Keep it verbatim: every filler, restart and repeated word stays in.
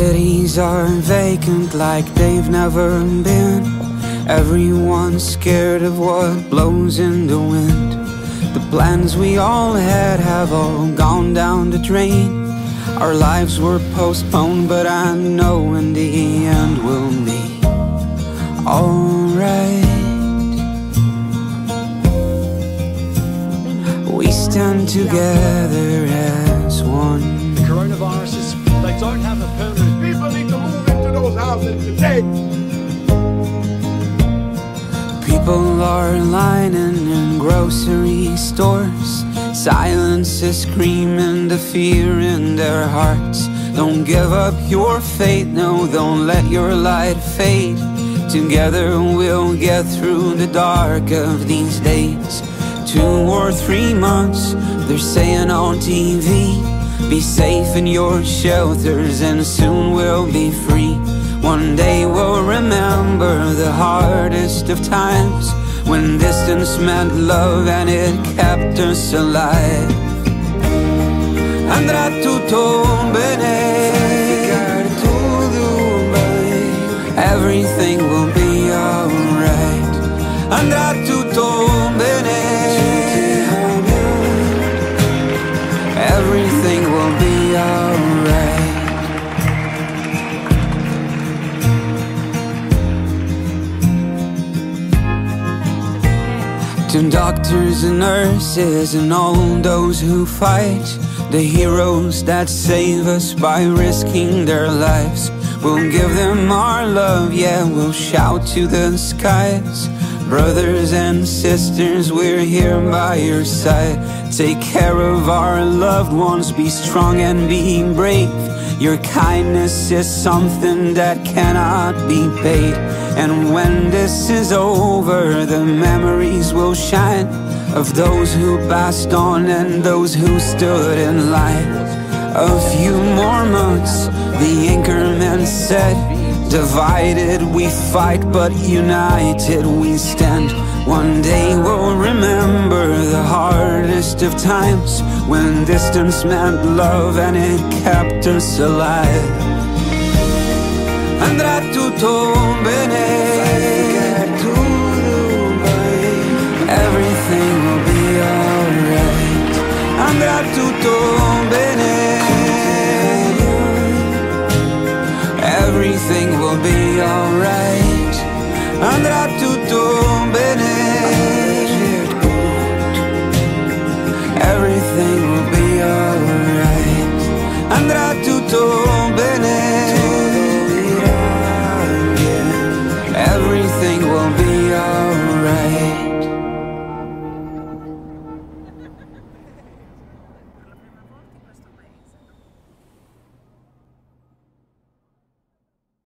cities are vacant like they've never been. Everyone's scared of what blows in the wind. The plans we all had have all gone down the drain. Our lives were postponed, but I know in the end we'll be alright. We stand together as one. The coronavirus is, they don't have a permanent. People need to move into those houses today. People are lining in grocery stores. Silence is screaming the fear in their hearts. Don't give up your faith, no, don't let your light fade. Together we'll get through the dark of these days. Two or three months, they're saying on T V. Be safe in your shelters and soon we'll be free. One day we'll remember the hardest of times, when distance meant love and it kept us alive. Andrà tutto bene, everything will be alright. Andrà tutto bene, everything will be alright. To doctors and nurses and all those who fight, the heroes that save us by risking their lives, we'll give them our love, yeah, we'll shout to the skies. Brothers and sisters, we're here by your side. Take care of our loved ones, be strong and be brave. Your kindness is something that cannot be paid. And when this is over, the memories will shine of those who passed on and those who stood in line. A few more months, the anchorman said, divided we fight, but united we stand. One day we'll remember the hardest of times, when distance meant love and it kept us alive. Andrà tutto bene,